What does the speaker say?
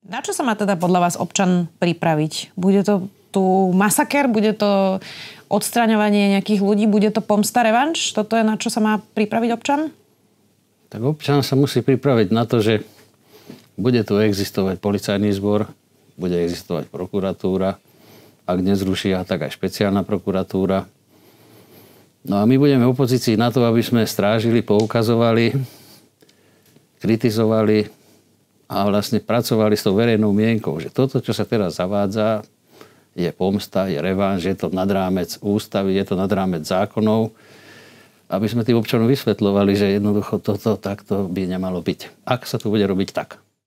Na čo sa má teda podľa vás občan pripraviť? Bude to tu masaker? Bude to odstraňovanie nejakých ľudí? Bude to pomsta, revanš? Toto je na čo sa má pripraviť občan? Tak občan sa musí pripraviť na to, že bude tu existovať policajný zbor, bude existovať prokuratúra, ak nezrušia, tak aj špeciálna prokuratúra. No a my budeme v opozícii na to, aby sme strážili, poukazovali, kritizovali a vlastne pracovali s tou verejnou mienkou, že toto, čo sa teraz zavádza, je pomsta, je revanš, je to nad rámec ústavy, je to nad rámec zákonov, aby sme tým občanom vysvetľovali, že jednoducho toto takto by nemalo byť. Ak sa to bude robiť tak.